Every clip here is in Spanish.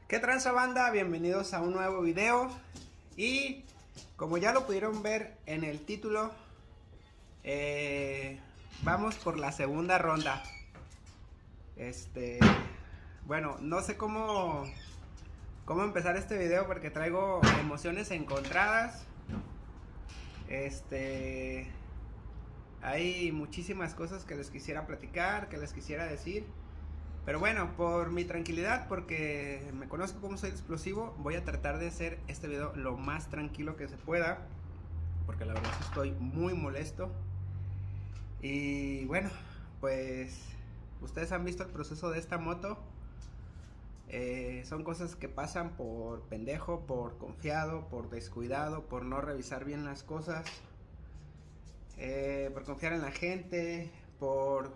¿Qué tranza, banda? Bienvenidos a un nuevo video. Y como ya lo pudieron ver en el título, vamos por la segunda ronda. Bueno, no sé cómo empezar este video porque traigo emociones encontradas. Hay muchísimas cosas que les quisiera platicar, que les quisiera decir. Pero bueno, por mi tranquilidad, porque me conozco como soy explosivo, voy a tratar de hacer este video lo más tranquilo que se pueda, porque la verdad estoy muy molesto. Y bueno, pues ustedes han visto el proceso de esta moto. Son cosas que pasan por pendejo, por confiado, por descuidado, por no revisar bien las cosas, por confiar en la gente, por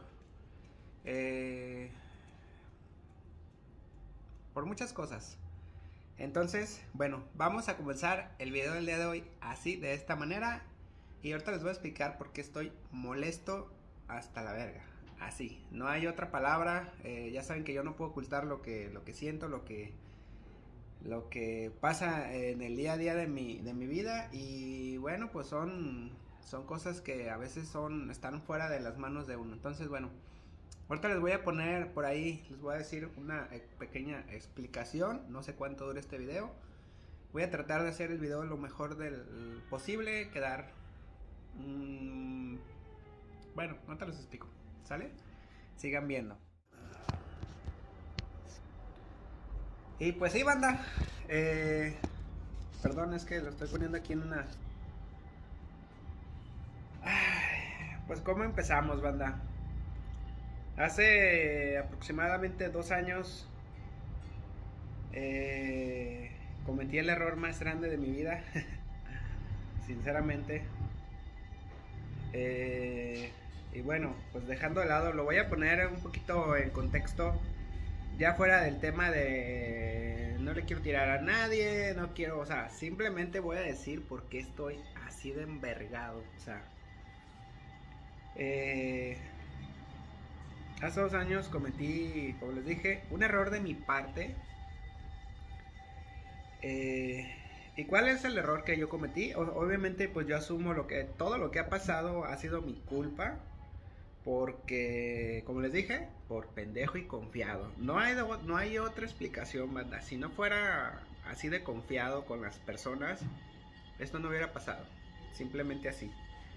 muchas cosas. Entonces, bueno, vamos a comenzar el video del día de hoy así, de esta manera. Y ahorita les voy a explicar por qué estoy molesto hasta la verga. Así, no hay otra palabra. Ya saben que yo no puedo ocultar lo que siento, lo que pasa en el día a día de mi vida. Y bueno, pues son cosas que a veces están fuera de las manos de uno. Entonces, bueno, ahorita les voy a poner por ahí, les voy a decir una pequeña explicación. No sé cuánto dure este video. Voy a tratar de hacer el video lo mejor posible, quedar... bueno, no te los explico, ¿sale? Sigan viendo. Y pues sí, banda. Perdón, es que lo estoy poniendo aquí en una... Pues ¿cómo empezamos, banda? Hace aproximadamente 2 años cometí el error más grande de mi vida, sinceramente. Y bueno, pues dejando de lado, lo voy a poner un poquito en contexto, ya fuera del tema de no le quiero tirar a nadie, no quiero, o sea, simplemente voy a decir por qué estoy así de envergado, o sea. Hace 2 años cometí, como les dije, un error de mi parte. ¿Y cuál es el error que yo cometí? Obviamente, pues yo asumo todo lo que ha pasado ha sido mi culpa. Porque, como les dije, por pendejo y confiado. No hay otra explicación, banda. Si no fuera así de confiado con las personas, esto no hubiera pasado. Simplemente así.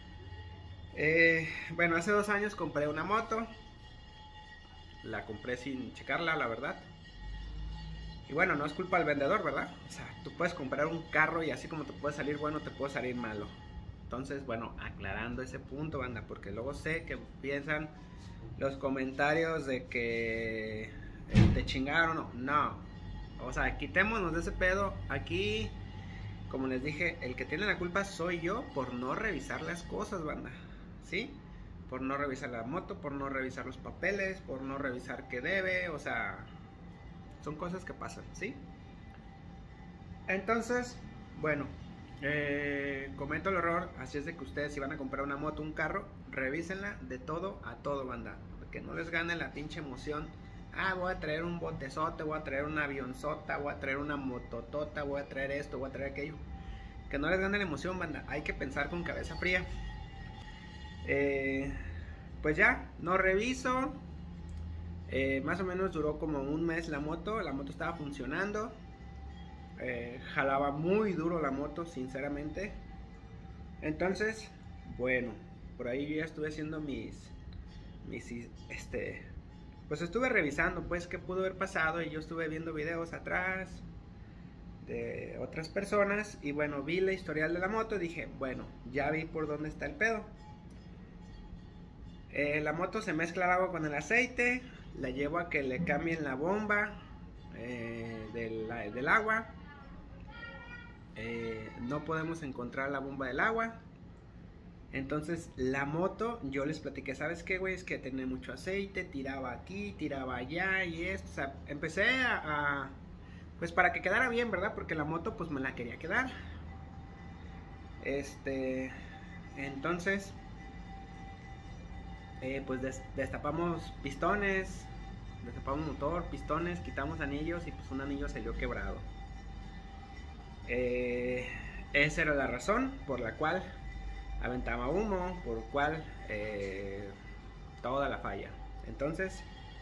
Bueno, hace 2 años compré una moto. La compré sin checarla, la verdad. Y bueno, no es culpa del vendedor, ¿verdad? O sea, tú puedes comprar un carro y así como te puede salir bueno, te puede salir malo. Entonces, bueno, aclarando ese punto, banda, porque luego sé que piensan los comentarios de que te chingaron o no. O sea, quitémonos de ese pedo. Aquí, como les dije, el que tiene la culpa soy yo por no revisar las cosas, banda. ¿Sí? Por no revisar la moto, por no revisar los papeles, por no revisar qué debe, o sea, son cosas que pasan, ¿sí? Entonces, bueno, cometo el error, así es de que ustedes si van a comprar una moto, un carro, revísenla de todo a todo, banda, que no les gane la pinche emoción. Ah, voy a traer un botezote, voy a traer una avionzota, voy a traer una mototota, voy a traer esto, voy a traer aquello. Que no les gane la emoción, banda, hay que pensar con cabeza fría. Pues ya, no reviso. Más o menos duró como un mes la moto estaba funcionando. Jalaba muy duro la moto, sinceramente. Entonces, bueno, por ahí yo ya estuve haciendo pues estuve revisando pues qué pudo haber pasado. Y yo estuve viendo videos atrás de otras personas. Y bueno, vi la historial de la moto y dije, bueno, ya vi por dónde está el pedo. La moto se mezcla el agua con el aceite. La llevo a que le cambien la bomba del agua. No podemos encontrar la bomba del agua. Entonces la moto, yo les platiqué, ¿sabes qué, güey? Es que tenía mucho aceite, tiraba aquí, tiraba allá y esto. O sea, empecé pues para que quedara bien, ¿verdad? Porque la moto pues me la quería quedar. Entonces... pues destapamos pistones, destapamos motor, pistones, quitamos anillos y pues un anillo salió quebrado. Esa era la razón por la cual aventaba humo, por cual toda la falla. Entonces,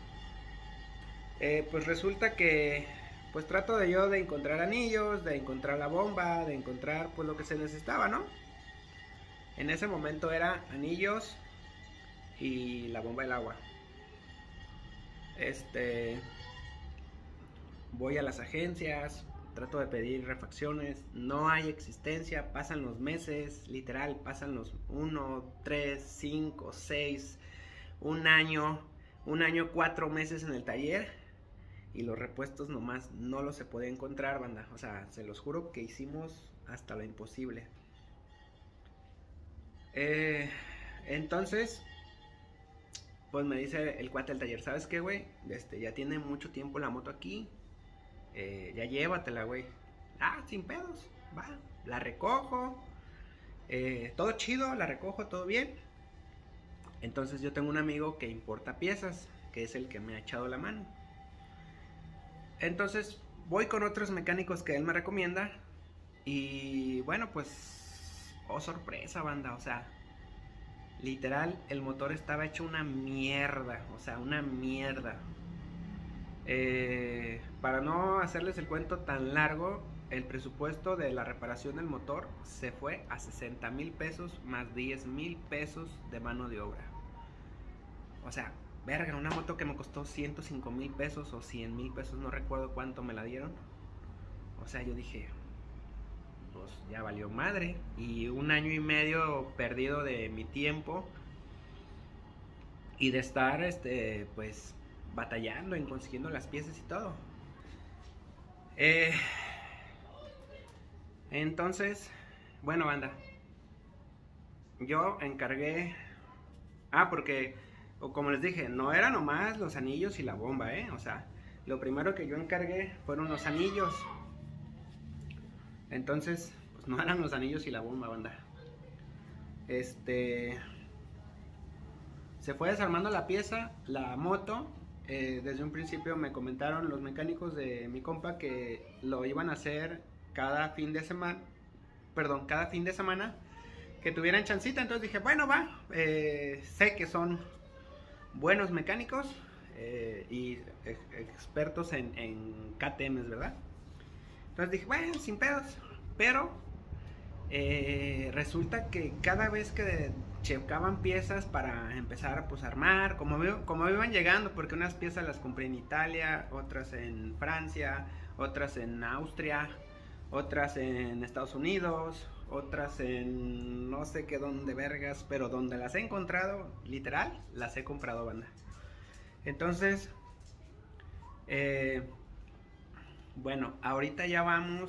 pues resulta que pues trato de yo de encontrar anillos, de encontrar la bomba, de encontrar pues lo que se necesitaba, ¿no? En ese momento era anillos y la bomba del agua. Voy a las agencias, trato de pedir refacciones, no hay existencia, pasan los meses, literal, pasan los 1, 3, 5, 6, un año, 4 meses en el taller y los repuestos nomás no los se podía encontrar, banda. O sea, se los juro que hicimos hasta lo imposible. Entonces, pues me dice el cuate del taller, ¿sabes qué, güey? Ya tiene mucho tiempo la moto aquí. Ya llévatela, güey. Ah, sin pedos, va, la recojo. Todo chido, la recojo, todo bien. Entonces yo tengo un amigo que importa piezas, que es el que me ha echado la mano. Entonces voy con otros mecánicos que él me recomienda. Y bueno, pues, oh sorpresa, banda, o sea, literal, el motor estaba hecho una mierda, o sea, una mierda. Para no hacerles el cuento tan largo, el presupuesto de la reparación del motor se fue a 60,000 pesos más 10,000 pesos de mano de obra. O sea, verga, una moto que me costó 105,000 pesos o 100,000 pesos, no recuerdo cuánto me la dieron. O sea, yo dije, pues ya valió madre. Y 1 año y medio perdido de mi tiempo y de estar, pues, batallando en consiguiendo las piezas y todo. Entonces, bueno, banda, yo encargué, porque como les dije, no era nomás los anillos y la bomba, o sea, lo primero que yo encargué fueron los anillos. Entonces, pues no eran los anillos y la bomba, banda. Se fue desarmando la pieza, la moto. Desde un principio me comentaron los mecánicos de mi compa que lo iban a hacer cada fin de semana, que tuvieran chancita. Entonces dije, bueno, va, sé que son buenos mecánicos y expertos en KTMs, ¿verdad? Entonces dije, bueno, sin pedos. Pero resulta que cada vez que checaban piezas para empezar pues a armar, como iban llegando, porque unas piezas las compré en Italia, otras en Francia, otras en Austria, otras en Estados Unidos, otras en no sé qué dónde vergas, pero donde las he encontrado, literal, las he comprado, banda. Entonces, bueno, ahorita ya vamos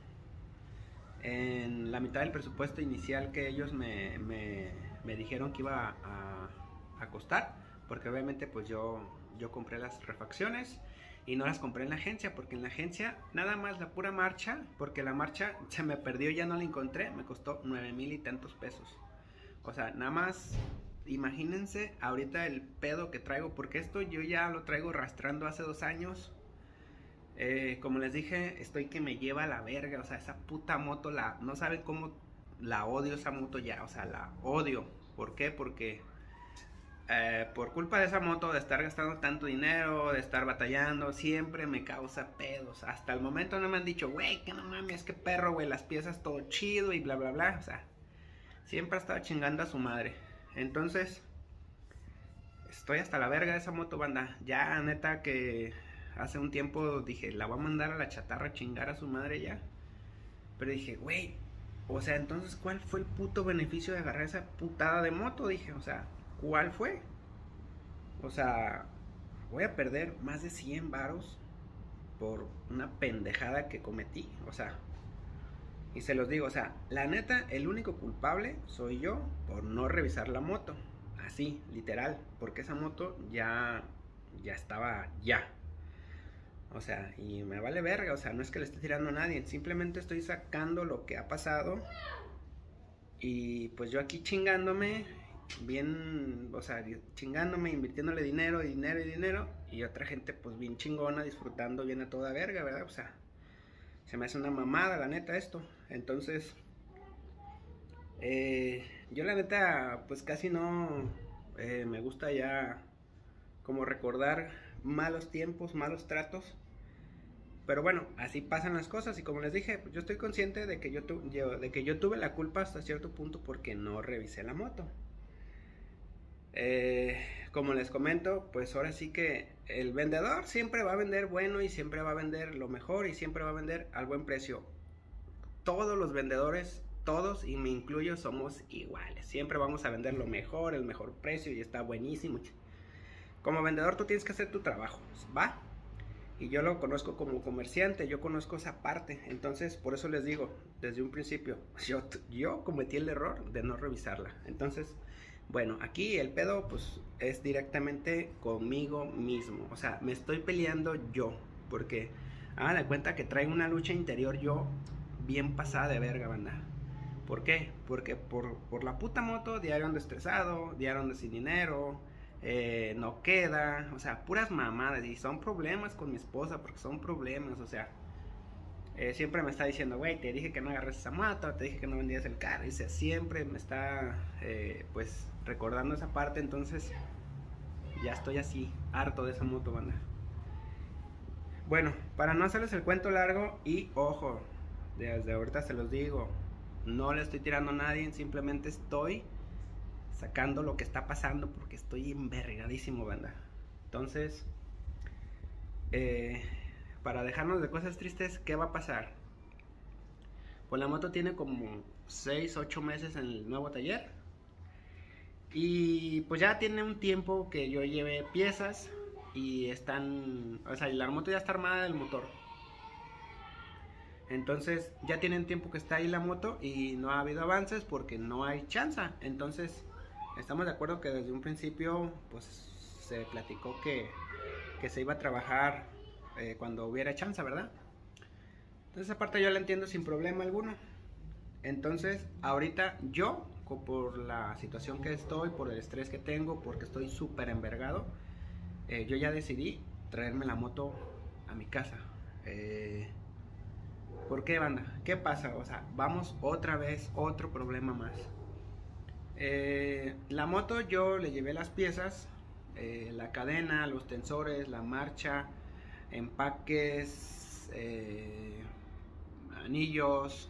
en la mitad del presupuesto inicial que ellos me dijeron que iba a costar, porque obviamente pues yo compré las refacciones y no las compré en la agencia, porque en la agencia nada más la pura marcha, porque la marcha se me perdió, ya no la encontré, me costó 9,000 y tantos pesos. O sea, nada más imagínense ahorita el pedo que traigo, porque esto yo ya lo traigo arrastrando hace 2 años. Como les dije, estoy que me lleva a la verga. O sea, esa puta moto, no saben cómo la odio esa moto ya. O sea, la odio. ¿Por qué? Porque por culpa de esa moto, de estar gastando tanto dinero, de estar batallando, siempre me causa pedos. Hasta el momento no me han dicho, güey, que no mames, que perro, güey, las piezas todo chido y bla, bla, bla. O sea, siempre ha estado chingando a su madre. Entonces, estoy hasta la verga de esa moto, banda. Ya, neta, que hace un tiempo dije, la voy a mandar a la chatarra a chingar a su madre ya. Pero dije, güey, o sea, entonces, ¿cuál fue el puto beneficio de agarrar esa putada de moto? Dije, o sea, ¿cuál fue? O sea, voy a perder más de 100 varos por una pendejada que cometí. O sea, y se los digo, o sea, la neta, el único culpable soy yo por no revisar la moto. Así, literal, porque esa moto ya estaba ya. O sea, y me vale verga, o sea, no es que le esté tirando a nadie, simplemente estoy sacando lo que ha pasado. Y pues yo aquí chingándome, bien, o sea, chingándome, invirtiéndole dinero. y otra gente pues bien chingona, disfrutando bien a toda verga, ¿verdad? O sea, se me hace una mamada la neta esto. Entonces, yo la neta pues casi no me gusta ya como recordar malos tiempos, malos tratos. Pero bueno, así pasan las cosas y como les dije, pues yo estoy consciente de que de que yo tuve la culpa hasta cierto punto porque no revisé la moto. Como les comento, pues ahora sí que el vendedor siempre va a vender bueno y siempre va a vender lo mejor y siempre va a vender al buen precio. Todos los vendedores, todos y me incluyo, somos iguales. Siempre vamos a vender lo mejor, el mejor precio y está buenísimo. Como vendedor tú tienes que hacer tu trabajo, ¿va? Y yo lo conozco como comerciante, yo conozco esa parte. Entonces, por eso les digo, desde un principio, yo cometí el error de no revisarla. Entonces, bueno, aquí el pedo pues es directamente conmigo mismo. O sea, me estoy peleando yo. Porque hagan de cuenta que traigo una lucha interior yo bien pasada de verga, banda. ¿Por qué? Porque por la puta moto diario ando estresado, diario ando sin dinero. No queda, o sea, puras mamadas. Y son problemas con mi esposa, porque son problemas, o sea, siempre me está diciendo, güey, te dije que no agarres esa moto, te dije que no vendías el carro. Y siempre me está, pues, recordando esa parte. Entonces, ya estoy así, harto de esa moto, banda. Bueno, para no hacerles el cuento largo, y ojo, desde ahorita se los digo, no le estoy tirando a nadie, simplemente estoy sacando lo que está pasando porque estoy envergadísimo, banda. Entonces, para dejarnos de cosas tristes, ¿qué va a pasar? Pues la moto tiene como 6, 8 meses en el nuevo taller. Y pues ya tiene un tiempo que yo llevé piezas y están, o sea, la moto ya está armada del motor. Entonces ya tienen tiempo que está ahí la moto y no ha habido avances porque no hay chance. Entonces estamos de acuerdo que desde un principio pues se platicó que se iba a trabajar cuando hubiera chance, ¿verdad? Entonces esa parte yo la entiendo sin problema alguno. Entonces ahorita yo, por la situación que estoy, por el estrés que tengo, porque estoy súper envergado, yo ya decidí traerme la moto a mi casa. ¿Por qué, banda? ¿Qué pasa? O sea, vamos otra vez, otro problema más. La moto yo le llevé las piezas, la cadena, los tensores, la marcha, empaques, anillos,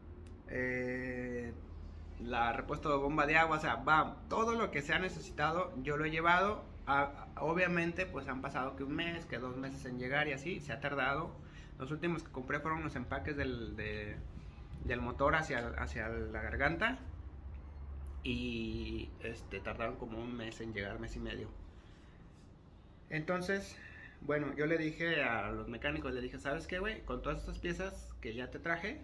la repuesto de bomba de agua, o sea, todo lo que se ha necesitado yo lo he llevado. Obviamente pues han pasado que un mes, que 2 meses en llegar y así, se ha tardado. Los últimos que compré fueron los empaques del motor hacia la garganta. Y tardaron como un mes en llegar, mes y medio. Entonces, bueno, yo le dije a los mecánicos, le dije, ¿sabes qué, güey? Con todas estas piezas que ya te traje,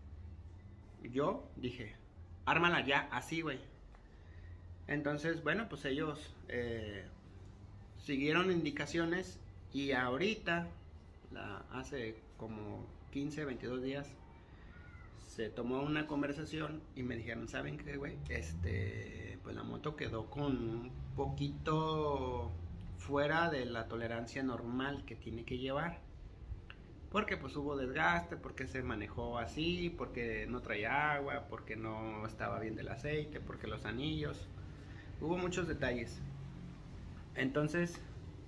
yo dije, ármala ya, así, güey. Entonces, bueno, pues ellos siguieron indicaciones y ahorita, hace como 15, 22 días, se tomó una conversación y me dijeron, ¿saben qué, güey? Pues la moto quedó con un poquito fuera de la tolerancia normal que tiene que llevar. Porque pues hubo desgaste, porque se manejó así, porque no traía agua, porque no estaba bien del aceite, porque los anillos. Hubo muchos detalles. Entonces,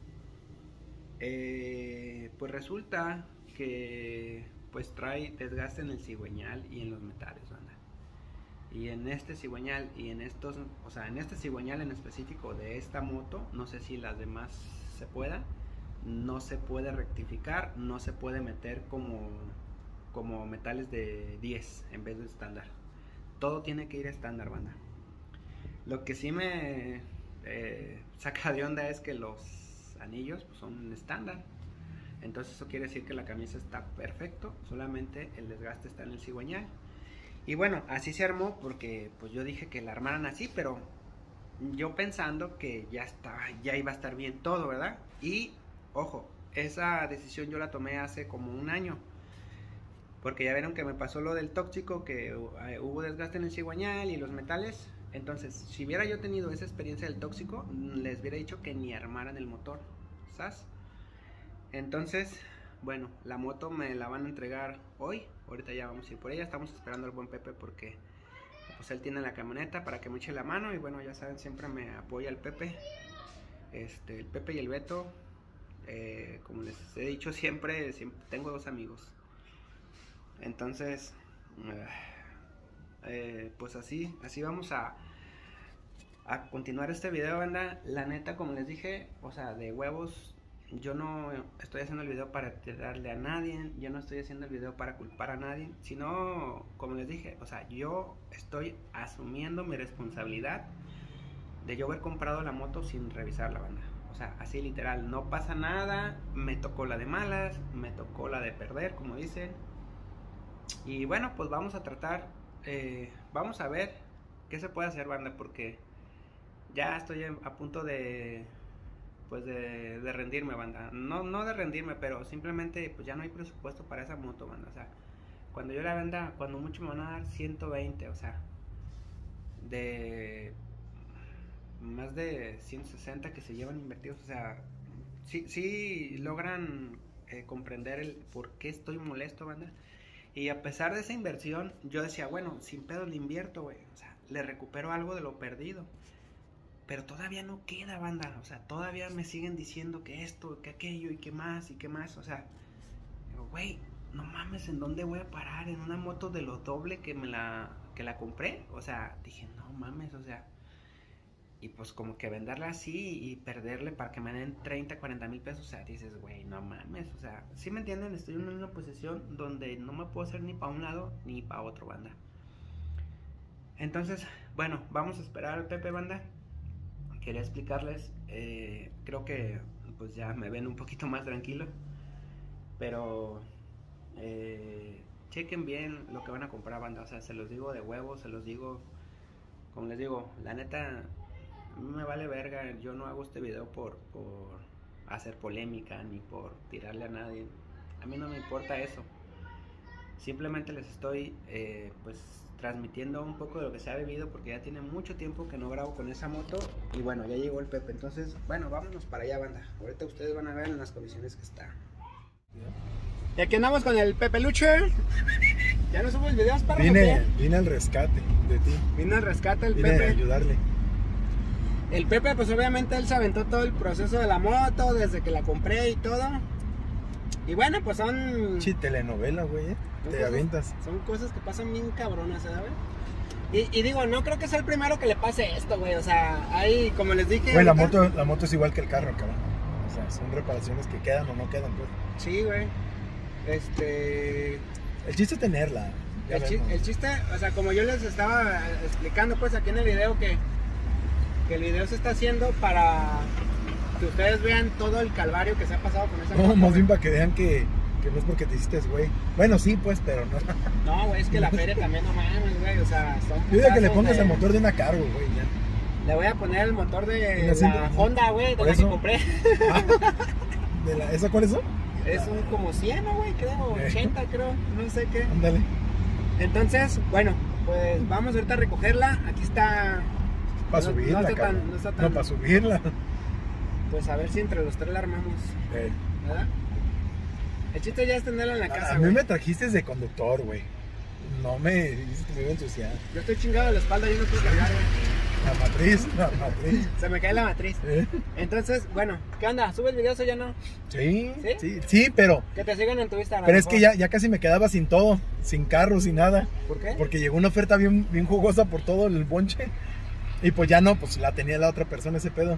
pues resulta que pues trae desgaste en el cigüeñal y en los metales, banda. Y en este cigüeñal y en estos, o sea, en este cigüeñal en específico de esta moto, no sé si las demás se pueda, no se puede rectificar, no se puede meter como metales de 10 en vez de estándar. Todo tiene que ir a estándar, banda. Lo que sí me saca de onda es que los anillos pues, son estándar. Entonces eso quiere decir que la camisa está perfecto, solamente el desgaste está en el cigüeñal. Y bueno, así se armó porque pues yo dije que la armaran así, pero yo pensando que ya iba a estar bien todo, ¿verdad? Y ojo, esa decisión yo la tomé hace como un año. Porque ya vieron que me pasó lo del tóxico, que hubo desgaste en el cigüeñal y los metales. Entonces, si hubiera yo tenido esa experiencia del tóxico, les hubiera dicho que ni armaran el motor. estás? Entonces, bueno, la moto me la van a entregar hoy. Ahorita ya vamos a ir por ella. Estamos esperando al buen Pepe porque pues él tiene la camioneta para que me eche la mano. Y bueno, ya saben, siempre me apoya el Pepe. El Pepe y el Beto. Como les he dicho siempre tengo dos amigos. Entonces, pues así vamos a continuar este video, banda. La neta, como les dije, o sea, de huevos, yo no estoy haciendo el video para tirarle a nadie, yo no estoy haciendo el video para culpar a nadie, sino, como les dije, o sea, yo estoy asumiendo mi responsabilidad de yo haber comprado la moto sin revisar la banda. O sea, así literal, no pasa nada, me tocó la de malas, me tocó la de perder, como dicen. Y bueno, pues vamos a tratar, vamos a ver qué se puede hacer, banda, porque ya estoy a punto de, pues de rendirme, banda. No de rendirme, pero simplemente pues ya no hay presupuesto para esa moto, banda. O sea, cuando yo la venda, cuando mucho me van a dar 120, o sea, de más de 160 que se llevan invertidos. O sea, sí logran comprender el por qué estoy molesto, banda. Y a pesar de esa inversión, yo decía, bueno, sin pedo le invierto, güey. O sea, le recupero algo de lo perdido. Pero todavía no queda, banda. O sea, todavía me siguen diciendo que esto, que aquello, y que más, y que más. O sea, digo, güey, no mames, ¿en dónde voy a parar? En una moto de lo doble que la compré. O sea, dije, no mames, o sea. Y pues como que venderla así y perderle para que me den 30, 40 mil pesos. O sea, dices, güey, no mames. O sea, ¿sí me entienden? Estoy en una posición donde no me puedo hacer ni para un lado ni para otro, banda. Entonces, bueno, vamos a esperar al Pepe, banda. Quería explicarles, creo que pues ya me ven un poquito más tranquilo. Pero chequen bien lo que van a comprar, banda. O sea, se los digo de huevo, se los digo, como les digo, la neta, a mí me vale verga. Yo no hago este video por hacer polémica ni por tirarle a nadie. A mí no me importa eso. Simplemente les estoy pues transmitiendo un poco de lo que se ha vivido, porque ya tiene mucho tiempo que no grabo con esa moto. Y bueno, ya llegó el Pepe. Entonces, bueno, vámonos para allá, banda. Ahorita ustedes van a ver en las condiciones que está. Y aquí andamos con el Pepe Lucher. Ya no subes videos para Vine al rescate de ti. Vine al rescate el Vine Pepe. a ayudarle. El Pepe, pues obviamente él se aventó todo el proceso de la moto, desde que la compré y todo. Y bueno, pues son... Sí, telenovela, güey, te avientas. Son cosas que pasan bien cabronas, ¿sabes? Y digo, no creo que sea el primero que le pase esto, güey. O sea, hay, como les dije... Güey, la moto es igual que el carro, cabrón. O sea, son reparaciones que quedan o no quedan, pues. Sí, güey. El chiste es tenerla. El chiste, o sea, como yo les estaba explicando, pues, aquí en el video, que el video se está haciendo para que ustedes vean todo el calvario que se ha pasado con esa moto. No, más bien para que vean que no es porque te hiciste, güey. Bueno, sí, pues, pero no. No, güey, es que la feria también, no mames, güey. O sea, son... Yo digo que le pongas el motor de una cargo, güey, ya. Le voy a poner el motor de la Honda, güey, de la que compré. ¿Esa cuál es eso? Es un como 100, ¿no, güey? Creo, 80, creo, no sé qué. Ándale. Entonces, bueno, pues vamos ahorita a recogerla. Aquí está... Para subirla, no está tan... No, para subirla. Pues a ver si entre los tres la armamos. ¿Verdad? El chiste ya es tenerla en la casa, A mí me trajiste de conductor, güey. No me dices que me iba a ensuciar. Yo estoy chingado de la espalda y no puedo cargar, güey. La matriz. Se me cae la matriz. Entonces, bueno, ¿qué onda? ¿Subes videos o ya no? Sí, pero... Que te sigan en tu Instagram. Pero es que ya casi me quedaba sin todo, sin carro, sin nada. ¿Por qué? Porque llegó una oferta bien jugosa por todo el bonche. Y pues ya no, pues la tenía la otra persona ese pedo.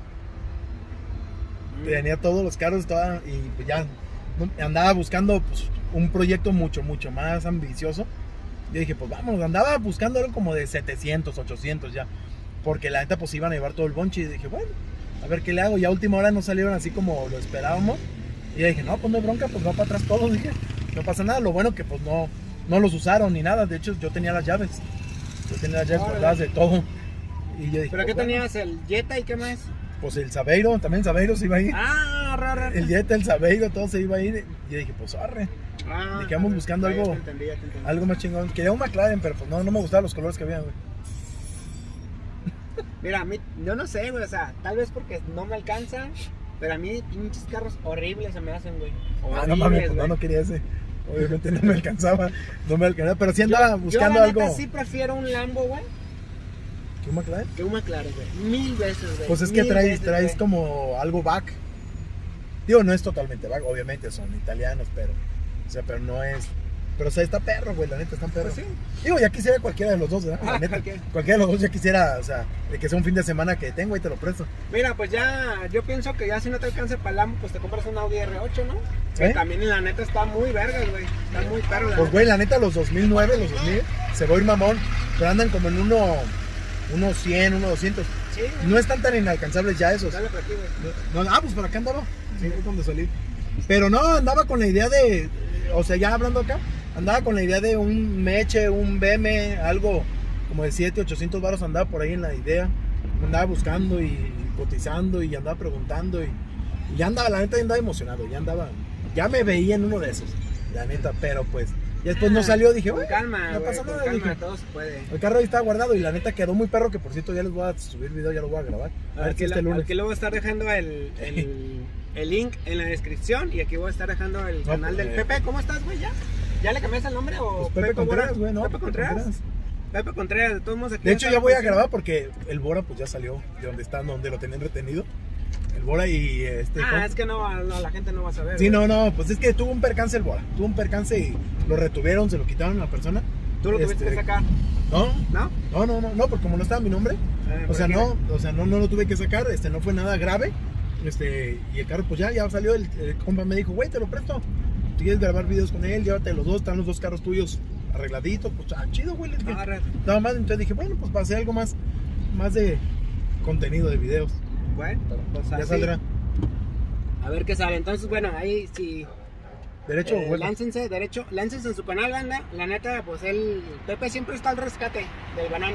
Tenía todos los carros, y pues ya andaba buscando pues, un proyecto mucho más ambicioso. Y dije, pues vamos, andaba buscando algo como de 700, 800 ya. Porque la neta pues iban a llevar todo el bonche. Y dije, bueno, a ver qué le hago. Y a última hora no salieron así como lo esperábamos. Y yo dije, no, pues no hay bronca, pues va para atrás todo. Dije, no pasa nada. Lo bueno que pues no los usaron ni nada. De hecho, yo tenía las llaves. Guardadas de todo. Y yo dije, ¿pero qué tenías? ¿El Jetta y qué más? Pues el Sabeiro, también el Sabeiro se iba a ir. Ah, raro. El Jetta, el Sabeiro, todo se iba a ir. Y yo dije, pues arre. Dije, vamos buscando ya algo, te entendí. algo más chingón. Quería un McLaren, pero pues no me gustaban los colores que había, güey. Mira, a mí, yo no sé, güey, o sea, tal vez porque no me alcanza, Pero a mí pinches carros horribles se me hacen, güey. Ah, no mames, pues no quería ese. Obviamente no me alcanzaba, pero sí andaba buscando yo, la algo. neta, sí prefiero un Lambo, güey. ¿Que un McLaren? Que un McLaren, güey. 1000 veces, güey. Pues es que traes como algo back. Digo, no es totalmente back, obviamente son italianos, pero, o sea, pero no es. Pero o sea, está perro, güey, la neta, están perros. Pues sí. Digo, ya quisiera cualquiera de los dos, ¿verdad? La neta, cualquiera de los dos ya quisiera, o sea, de que sea un fin de semana que tengo y te lo presto. Mira, pues ya, yo pienso que ya si no te alcanza para el Lambo, pues te compras un Audi R8, ¿no? ¿Sí? Que también la neta está muy vergas, güey. Está muy perro, la Pues, neta. güey, la neta, los 2009, los 2000, se va a ir mamón, pero andan como en unos 100, unos 200. Sí, No están tan inalcanzables ya esos. dale para aquí, güey. No, pues por acá andaba. Sí, es donde salí. Pero no, andaba con la idea de, o sea, ya hablando acá, andaba con la idea de un Meche, un BM, algo como de 700, 800 varos, andaba por ahí en la idea. Andaba buscando y cotizando y andaba preguntando y ya andaba, la neta, ya andaba emocionado, ya me veía en uno de esos, la neta, pero pues, y después no salió, dije, Con bueno, calma, no güey, pasa con nada, calma, dije. todo se puede. El carro ahí está guardado y la neta quedó muy perro, que por cierto ya les voy a subir video, ya lo voy a grabar. A ver si este lunes. Aquí le voy a estar dejando el link en la descripción y aquí voy a estar dejando el canal del Pepe. ¿Cómo estás, güey? ¿Ya le cambiaste el nombre o Pues Pepe Contreras, güey, no. Pepe Contreras. Pepe Contreras, de todos modos aquí. De hecho ya voy a grabar porque el Bora pues ya salió de donde está, donde lo tenían retenido. El Bora y es que no, la gente no va a saber. Sí, güey. no, pues es que tuvo un percance el Bora. Tuvo un percance y lo retuvieron, se lo quitaron a la persona. ¿Tú lo tuviste que sacar? No, ¿No? no, porque como no estaba mi nombre, o sea, no lo tuve que sacar, no fue nada grave. Y el carro pues ya salió, el compa me dijo, güey, te lo presto. Si quieres grabar videos con él, llévate los dos, están los dos carros tuyos arregladitos, pues chido, güey. Nada más, entonces dije, bueno, pues para hacer algo más de contenido de videos. Bueno, pues Ya así. saldrá. A ver qué sale. Entonces, bueno, ahí sí. Derecho o vuelta. Láncense en su canal, banda. La neta, pues Pepe siempre está al rescate del banano.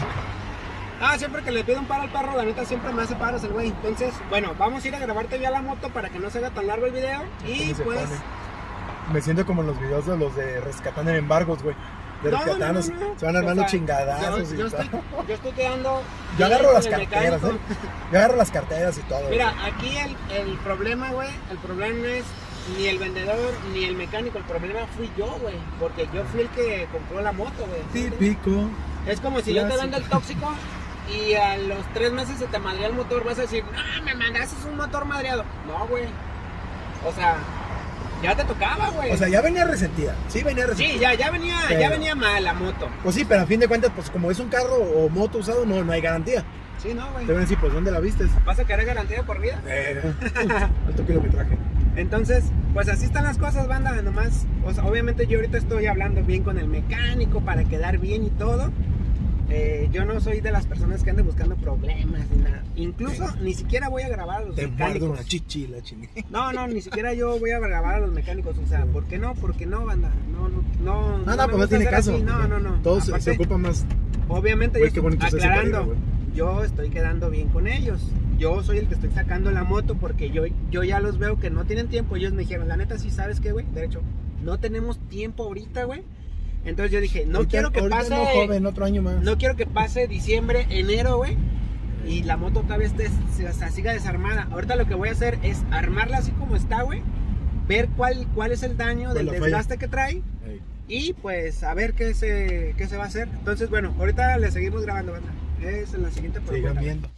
Siempre que le pido un paro al perro, la neta siempre me hace paros el güey. Entonces, bueno, vamos a ir a grabarte ya la moto para que no se haga tan largo el video. Y pues. Me siento como en los videos de los de rescatando en embargos, güey. De rescatanos. Se van armando chingadazos. Yo estoy quedando. Yo agarro las con el carteras, mecánico. Yo agarro las carteras y todo. Mira, aquí el problema, güey, el problema no es ni el vendedor ni el mecánico, el problema fui yo, güey, porque yo fui el que compró la moto, güey. Típico. Es como si yo te vendo el tóxico y a los 3 meses se te madrea el motor, vas a decir, no, me mandaste un motor madreado. No, güey. O sea, ya te tocaba, güey. O sea, ya venía resentida. Sí, venía resentida. Sí, ya venía mal la moto. Pues sí, pero a fin de cuentas, pues como es un carro o moto usado, no hay garantía. Sí, no, güey. Te van a decir, pues, ¿dónde la vistes? ¿Pasa que era garantía por vida? Alto kilometraje. Entonces, pues así están las cosas, banda, nomás, o sea, obviamente yo ahorita estoy hablando bien con el mecánico para quedar bien y todo. Yo no soy de las personas que anden buscando problemas ni nada. Incluso ni siquiera voy a grabar a los Te mecánicos. muerdo una chichi, la chingada. No, ni siquiera yo voy a grabar a los mecánicos. O sea, ¿por qué no? Porque no, banda. No, pues me no gusta tiene ser caso. así. No. Todos se Aparte, ocupan más. obviamente, Güey, yo qué bonito estoy es ese aclarando. código, güey. Yo estoy quedando bien con ellos. Yo soy el que estoy sacando la moto porque yo ya los veo que no tienen tiempo. Ellos me dijeron, la neta, sí, ¿sabes qué, güey? De hecho, no tenemos tiempo ahorita, güey. Entonces yo dije, no quiero que pase. No, joven, otro año más. No quiero que pase diciembre, enero, güey. Y la moto todavía siga desarmada. Ahorita lo que voy a hacer es armarla así como está, güey. Ver cuál es el daño del desgaste que trae. Y pues a ver qué se va a hacer. Entonces, bueno, ahorita le seguimos grabando, banda. Es en la siguiente pregunta. Sigan viendo.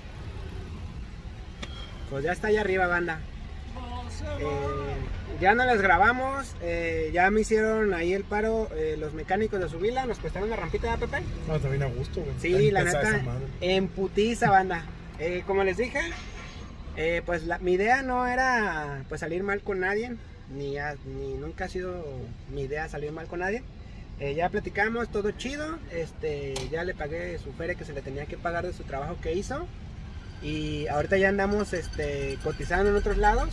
Pues ya está allá arriba, banda. Ya no las grabamos. Ya me hicieron ahí el paro los mecánicos de subirla. Nos prestaron la rampita de Pepe. No, también a gusto, güey. Sí, la neta, en putiza, banda. Como les dije, pues mi idea no era pues salir mal con nadie. Ni nunca ha sido mi idea salir mal con nadie. Ya platicamos, todo chido. Ya le pagué su feria que se le tenía que pagar de su trabajo que hizo. Y ahorita ya andamos cotizando en otros lados.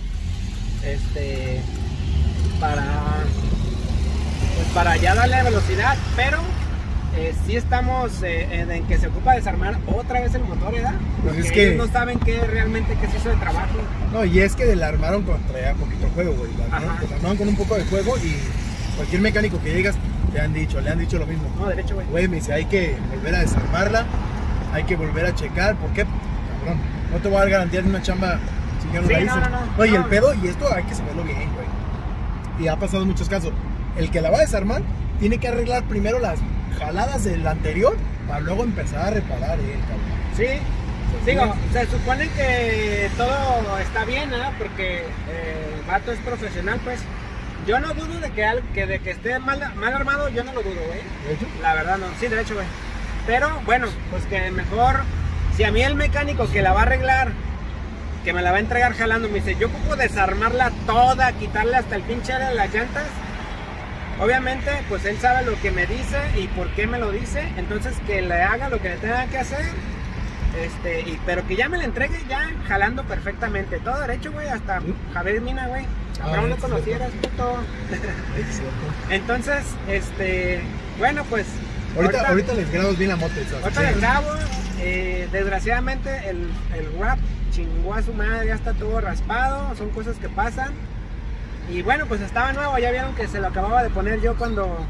Para ya darle velocidad. Pero sí estamos en que se ocupa desarmar otra vez el motor, ¿verdad? Pues Porque es que ellos no saben realmente qué se hizo de trabajo. No, y es que la armaron con traía poquito juego, güey. La armaron con un poco de juego y cualquier mecánico que llegas le han dicho lo mismo. No, derecho, güey. Güey, me dice, hay que volver a desarmarla, hay que volver a checar. ¿Por qué? Cabrón, no te voy a dar garantía de una chamba Si yo no Sí, la hice. no. Oye, No. el pedo, y esto hay que saberlo bien, güey. Y ha pasado en muchos casos. El que la va a desarmar tiene que arreglar primero las jaladas del anterior para luego empezar a reparar el cabrón. Sí, digo, se supone que todo está bien, ¿no? Porque el vato es profesional, pues. Yo no dudo de que esté mal armado, yo no lo dudo, güey. ¿De hecho? La verdad no, sí, de hecho, güey. Pero bueno, pues que mejor, si a mí el mecánico que la va a arreglar, que me la va a entregar jalando, me dice, yo ocupo desarmarla toda, quitarle hasta el pinche de las llantas. Obviamente, pues él sabe lo que me dice y por qué me lo dice, entonces que le haga lo que le tenga que hacer. Pero que ya me la entregue ya jalando perfectamente, todo derecho, güey, hasta Javier Mina, güey. Aún no conocieras, puto. Entonces, bueno, pues. Ahorita les grabamos bien la moto. Ahorita les grabo. Desgraciadamente, el wrap chingó a su madre, ya está todo raspado. Son cosas que pasan. Y bueno, pues estaba nuevo. Ya vieron que se lo acababa de poner yo cuando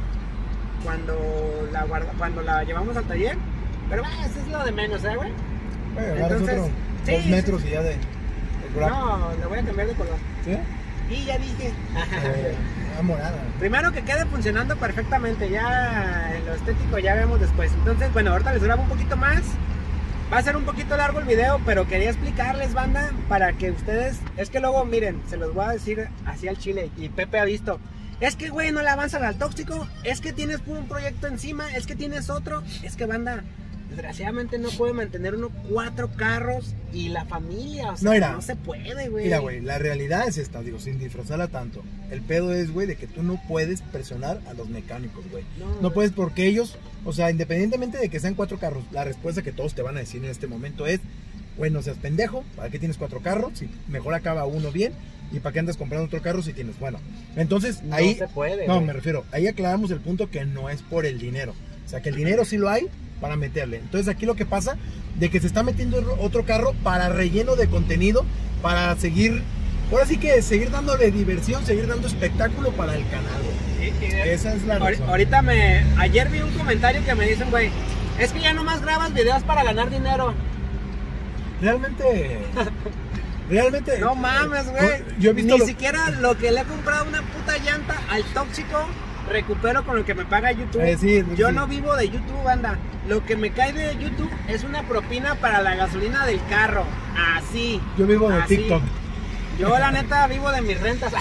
la llevamos al taller. Pero eso es lo de menos, güey. Entonces, otro 2 metros y ya de wrap. No, le voy a cambiar de color. ¿Sí? Y ya dije. Morada. Primero que quede funcionando perfectamente, ya en lo estético ya vemos después. Entonces, bueno, ahorita les grabo un poquito más. Va a ser un poquito largo el video, pero quería explicarles, banda, para que ustedes... Es que luego, miren, se los voy a decir así al chile, y Pepe ha visto. Es que, güey, no le avanzan al tóxico, es que tienes un proyecto encima, es que tienes otro. Es que, banda, desgraciadamente no puede mantener 4 carros y la familia, o sea, no se puede, güey. Mira, güey, la realidad es esta, digo, sin disfrazarla tanto. El pedo es, güey, de que tú no puedes presionar a los mecánicos, güey. No puedes porque ellos, o sea, independientemente de que sean 4 carros, la respuesta que todos te van a decir en este momento es, güey, no seas pendejo, ¿para qué tienes 4 carros? Si mejor acaba uno bien, ¿y para qué andas comprando otro carro si tienes? Bueno, entonces ahí... No se puede, No, güey. me refiero, ahí aclaramos el punto que no es por el dinero. O sea, que el dinero sí lo hay para meterle. Entonces aquí lo que pasa de que se está metiendo otro carro para relleno de contenido, para seguir, ahora sí que seguir dándole diversión, seguir dando espectáculo para el canal, güey. Esa es la razón. Ayer vi un comentario que me dicen, güey, es que ya nomás grabas videos para ganar dinero. Realmente No mames, güey. Yo he visto Ni siquiera lo que le he comprado una puta llanta al tóxico recupero con lo que me paga YouTube. Yo no vivo de YouTube, anda. Lo que me cae de YouTube es una propina para la gasolina del carro. Así. Yo vivo de TikTok. Yo la neta vivo de mis rentas.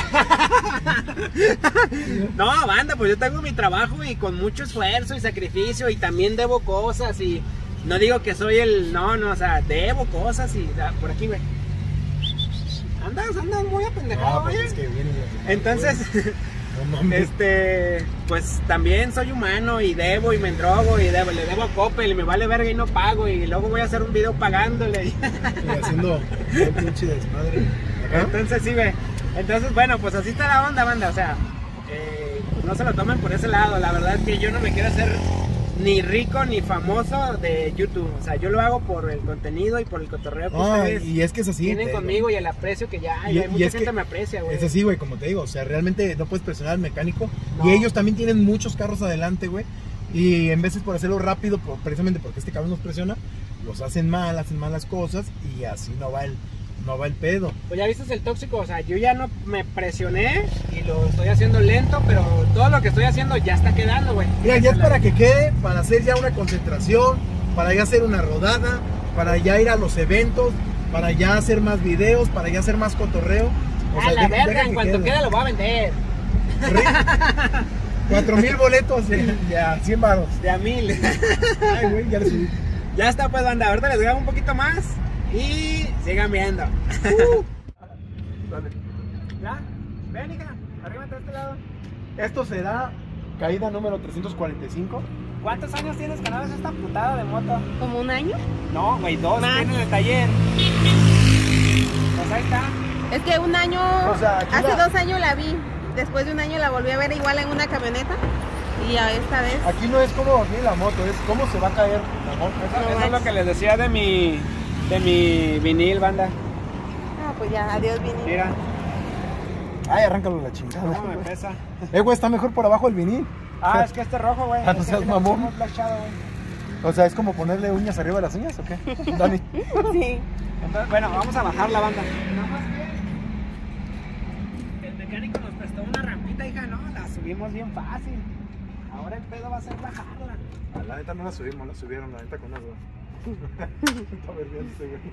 No, banda, pues yo tengo mi trabajo y con mucho esfuerzo y sacrificio y también debo cosas y no digo que soy el... No, o sea, debo cosas y... Por aquí, güey. Andas muy apendejado, pues güey. es que viene. Entonces... No mames. Pues también soy humano y debo y me endrogo y le debo a Coppel y me vale verga y no pago y luego voy a hacer un video pagándole. Y haciendo un pinche desmadre. ¿Acá? Entonces sí, güey. Entonces, bueno, pues así está la onda, banda. O sea, no se lo tomen por ese lado. La verdad es que yo no me quiero hacer ni rico ni famoso de YouTube. O sea, yo lo hago por el contenido y por el cotorreo que ustedes y es que es así, tienen conmigo y el aprecio que ya hay. Mucha gente me aprecia, güey. Es así, güey, como te digo. O sea, realmente no puedes presionar al mecánico. No. Y ellos también tienen muchos carros adelante, güey. Y en veces por hacerlo rápido, precisamente porque este cabrón nos presiona, los hacen las cosas y así no va el pedo. Pues ya viste el tóxico, o sea, yo ya no me presioné y lo estoy haciendo lento, pero todo lo que estoy haciendo ya está quedando, güey. Mira, ya es para que quede, para hacer ya una concentración, para ya hacer una rodada, para ya ir a los eventos, para ya hacer más videos, para ya hacer más cotorreo. O sea, la verga, en cuanto quede lo voy a vender. 4,000 boletos de a 100 varos. De a 1,000. Ay, güey, ya lo subí. Ya está, pues, banda, ahorita les grabo un poquito más y sigan viendo. ¿Ya? Ven, hija, arrímate de este lado. Esto será caída número 345. ¿Cuántos años tienes que no ves esta putada de moto? ¿Como un año? No, güey, 2 tiene en el taller. Pues ahí está. Es que un año, o sea, hace 2 años la vi. Después de un año la volví a ver igual en una camioneta. Y a esta vez. Aquí no es cómo viene la moto, es cómo se va a caer la moto. Eso es lo que les decía de mi vinil, banda. Ah, pues ya, adiós vinil. Mira. Ay, arráncalo la chingada. No, me pesa. Güey, está mejor por abajo el vinil. Ah, es que este rojo, güey. Ah, no seas mamón. Flashado, o sea, ¿es como ponerle uñas arriba de las uñas o qué? Dani. Sí. Entonces, bueno, vamos a bajar la banda. Nada más prestó una rampita, hija, ¿no? La subimos bien fácil. Ahora el pedo va a ser bajarla. La neta no la subimos, la subieron, la neta con las dos. Está verbiéndose, güey.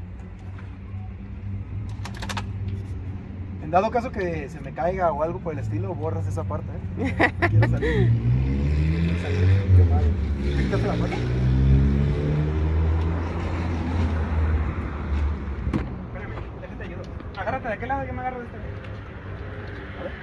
En dado caso que se me caiga o algo por el estilo, borras esa parte, ¿eh? Quiero salir. Quiero salir. Qué mal. Quítate la puerta. Espérame, déjate ayudo. Agárrate de aquel lado, yo me agarro de este. A ver.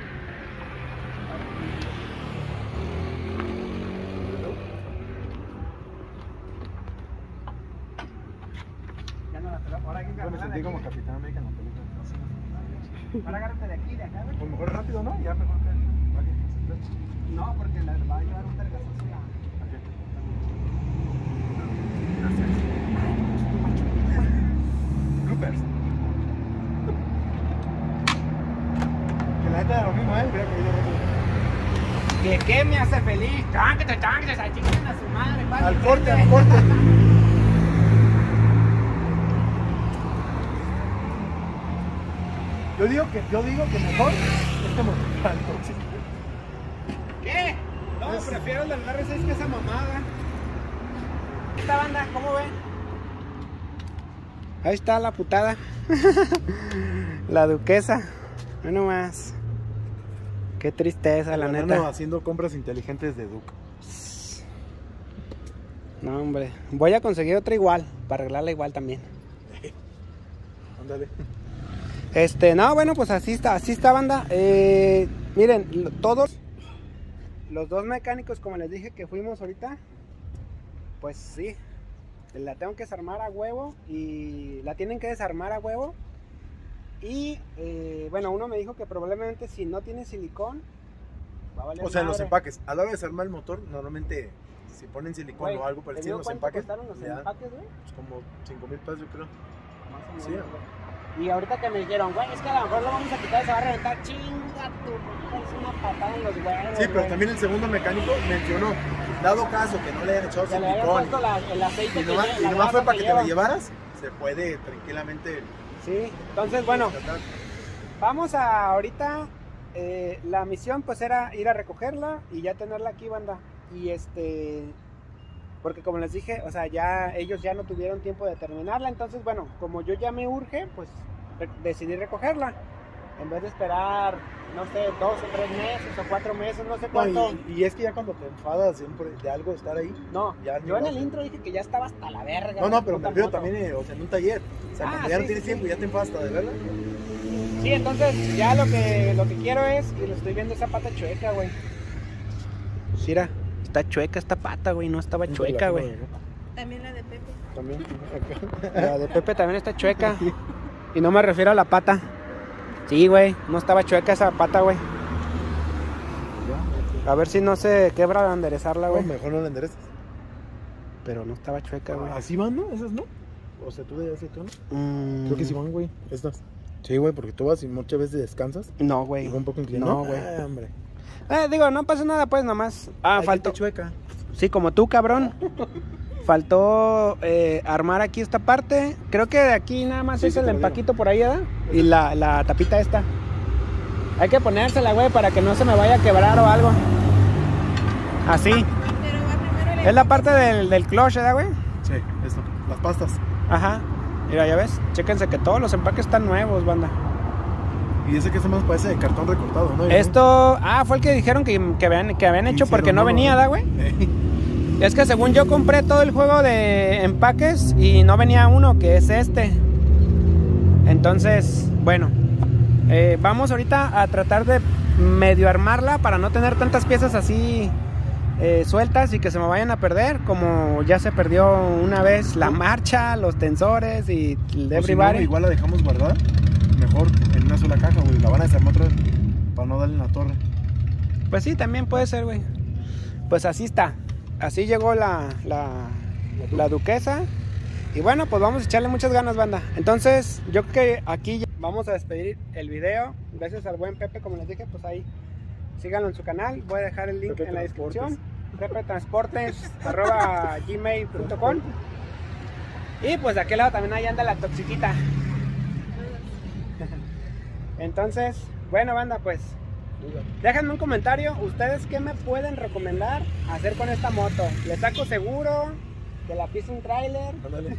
Ya no la peló. Ahora hay que Yo me sentí como Capitán América en la película. Ahora agárrate de aquí, de acá, güey. Pues mejor rápido, ¿no? Ya mejor que... No, porque la va a llevar un vergazazo la... Bloopers. Que la neta era lo mismo, ¿eh? Creo que yo ¿Que qué me hace feliz? Tránquete, salchichen a su madre, padre. al corte, al corte. Yo digo que mejor este motor. ¿Qué? No, prefiero el del R6 que esa mamada. Esta banda, ¿cómo ven? Ahí está la putada. La duquesa. No más. Qué tristeza, la neta. Haciendo compras inteligentes de Duke. No, hombre. Voy a conseguir otra igual, para arreglarla igual también. Ándale. No, bueno, pues así está banda. Miren, todos los dos mecánicos, como les dije que fuimos ahorita, pues sí, la tengo que desarmar a huevo y la tienen que desarmar a huevo. Y bueno, uno me dijo que probablemente si no tiene silicón va a valer O sea, madre. los empaques. A la hora de desarmar el motor, normalmente si ponen silicón Güey, o algo por el ¿te estilo, digo los cuánto empaques. costaron los le dan, empaques, güey? pues, como 5,000 pesos, yo creo. Más o menos, Sí. güey. Y ahorita que me dijeron, güey, es que a lo mejor lo vamos a quitar, se va a reventar, chinga tu madre, es una patada en los huevos. Sí, pero güey. también el segundo mecánico mencionó, dado caso que no le hayan echado Que le hayan silicón puesto el aceite y nomás, que y la nomás fue grasa para que te lleva. lo llevaras, se puede tranquilamente Sí, entonces bueno, tratar. vamos a ahorita, la misión pues era ir a recogerla y ya tenerla aquí, banda. Y porque como les dije, o sea, ya ellos ya no tuvieron tiempo de terminarla, entonces bueno, como yo ya me urge, pues decidí recogerla. En vez de esperar, no sé, 2 o 3 meses o 4 meses, no sé cuánto. No, y es que ya cuando te enfadas siempre de algo de estar ahí. No, ya yo en ni el lo intro dije que ya estaba hasta la verga. No, pero me puta refiero moto. también, o sea, en un taller. O sea, cuando ya no tienes tiempo y ya te enfadas hasta de verla. Sí, entonces ya lo que quiero es, y lo estoy viendo esa pata chueca, güey. Mira, está chueca esta pata, güey, no estaba chueca, güey. También la de Pepe. También. La de Pepe también está chueca. Y no me refiero a la pata. Sí, güey, no estaba chueca esa pata, güey. A ver si no se quebra al enderezarla, güey. Mejor no la endereces. Pero no estaba chueca, güey. ¿Así van, no? ¿Esas no? O sea, tú de aceituna. Creo que sí van, güey. Estas. Sí, güey, porque tú vas y muchas veces descansas. No, Y güey. va un poco inclinado. No, güey. Hombre. Digo, no pasa nada, pues, nomás. Hay Faltó. gente chueca. Sí, como tú, cabrón. Faltó armar aquí esta parte. Creo que de aquí nada más Sí, es sí, el te lo empaquito por ahí, ¿verdad? Y la tapita esta. Hay que ponérsela, güey, para que no se me vaya a quebrar o algo. Así. Pero va primero el Es la parte del clutch, ¿verdad, güey? Sí, esto. Las pastas. Ajá. Mira, ya ves. Chéquense que todos los empaques están nuevos, banda. Y ese que se más parece de cartón recortado, ¿no? Esto... fue el que dijeron que habían hecho porque no venía, ¿verdad, güey? Es que según yo compré todo el juego de empaques y no venía uno, que es este. Entonces, bueno, vamos ahorita a tratar de medio armarla para no tener tantas piezas así sueltas y que se me vayan a perder, como ya se perdió una vez la marcha, los tensores y el de everybody. Igual la dejamos guardada, mejor en una sola caja, güey. La van a desarmar otra vez para no darle en la torre. Pues sí, también puede ser, güey. Pues así está. Así llegó la duquesa. Y bueno, pues vamos a echarle muchas ganas, banda. Entonces, yo creo que aquí ya vamos a despedir el video. Gracias al buen Pepe, como les dije, pues ahí síganlo en su canal. Voy a dejar el link Pepe en la Transportes. descripción. pepetransportes@gmail.com. Y pues de aquel lado también ahí anda la toxiquita. Entonces, bueno, banda, pues fuga. Déjenme un comentario, ¿ustedes qué me pueden recomendar hacer con esta moto? ¿Le saco seguro? ¿Que la pise un tráiler? Ándale.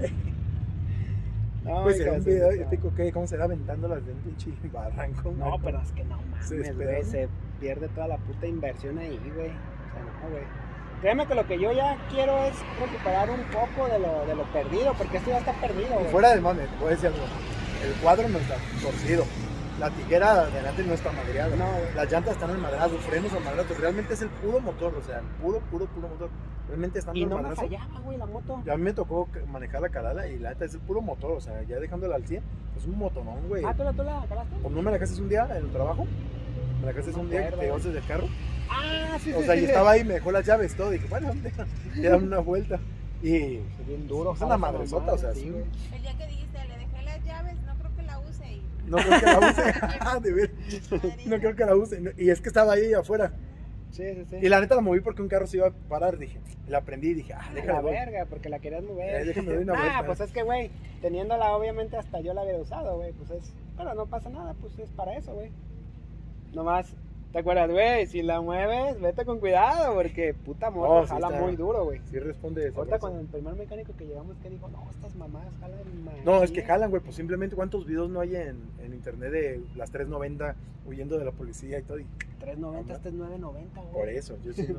No, Pues será un hija de video su- épico, ¿qué? ¿Cómo será aventándolas de un pinche barranco? No, pero es que no mames, Se güey, espera. se pierde toda la puta inversión ahí, güey. O sea, no, güey. Créeme que lo que yo ya quiero es recuperar un poco de lo perdido, porque esto ya está perdido, Y güey. fuera de mame, te voy a decir algo. El cuadro no está torcido. La tijera de adelante no está madreada. No, güey. Las llantas están almadradas, los frenos almadrados. Realmente es el puro motor, o sea, el puro motor. Realmente están Y no me almadrados. fallaba, güey, la moto. Ya a mí me tocó manejar la calada y la neta es el puro motor, o sea, ya dejándola al 100, es un motonón, güey. Ah, ¿tú la calaste? Pues no me la casas un día en el trabajo, me la casas No un día que acuerdo, te llevaste del carro. Ah, sí, O sí, sea, sí, y sí. estaba ahí, me dejó las llaves, todo, dije, bueno, ya dame una vuelta. Y Es bien duro. es una madresota, o sea, sí. güey. El día que dijiste, le dejé las llaves, no creo que la use. Y... No creo que la use. Ah, de ver. No creo que la use. Y es que estaba ahí afuera. Sí, sí, sí. Y la neta la moví porque un carro se iba a parar, dije. La prendí y dije, A déjala, la voy. verga, porque la querías mover. Déjame dar una vuelta. Pues es que, güey, teniéndola obviamente hasta yo la había usado, güey, pues es, pero no pasa nada, pues es para eso, güey. Nomás, ¿te acuerdas, güey? Si la mueves, vete con cuidado, porque puta moto No, sí jala está- muy duro, güey. Sí responde eso. Ahorita con el primer mecánico que llevamos que dijo, no, estas mamás jalan No, es que machín". jalan, güey, pues simplemente cuántos videos no hay en internet de las 390 huyendo de la policía y todo. Y 390, este es 990, güey. por eso, yo sí no.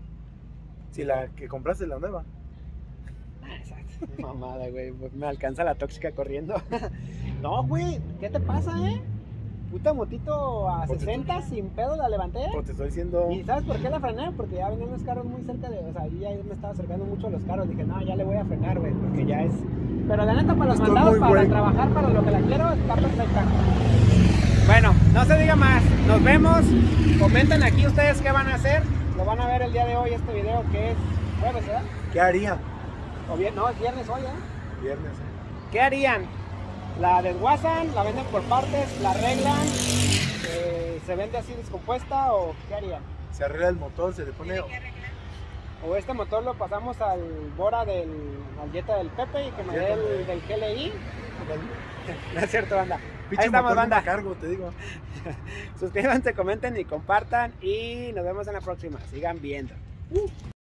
Si la que compraste la nueva. Ah, exacto. Mamada, güey, pues me alcanza la tóxica corriendo. No, güey, ¿qué te pasa, Puta motito a Pues 60 sin pedo la levanté. Pues te estoy diciendo. ¿Y sabes por qué la frené? Porque ya venían los carros muy cerca de... O sea, yo ya me estaba acercando mucho a los carros. Dije, no, ya le voy a frenar, güey, porque ya es... Pero la neta, para los Estoy mandados, muy para güey. trabajar, para lo que la quiero, está perfecta. Bueno, no se diga más. Nos vemos. Comenten aquí ustedes qué van a hacer. Lo van a ver el día de hoy, este video, que es jueves, ¿verdad? ¿Qué haría? O bien, no, es viernes hoy, ¿eh? Viernes. ¿Qué harían? ¿La desguazan? ¿La venden por partes? ¿La arreglan? ¿Se vende así descompuesta? ¿O qué harían? Se arregla el motor, se le pone. Tiene que arreglar. O este motor lo pasamos al Bora al Jetta del Pepe y que me dé el del GLI. No es cierto, banda. Pinche Ahí estamos, motor no banda. me cargo, te digo. Suscríbanse, comenten y compartan. Y nos vemos en la próxima. Sigan viendo.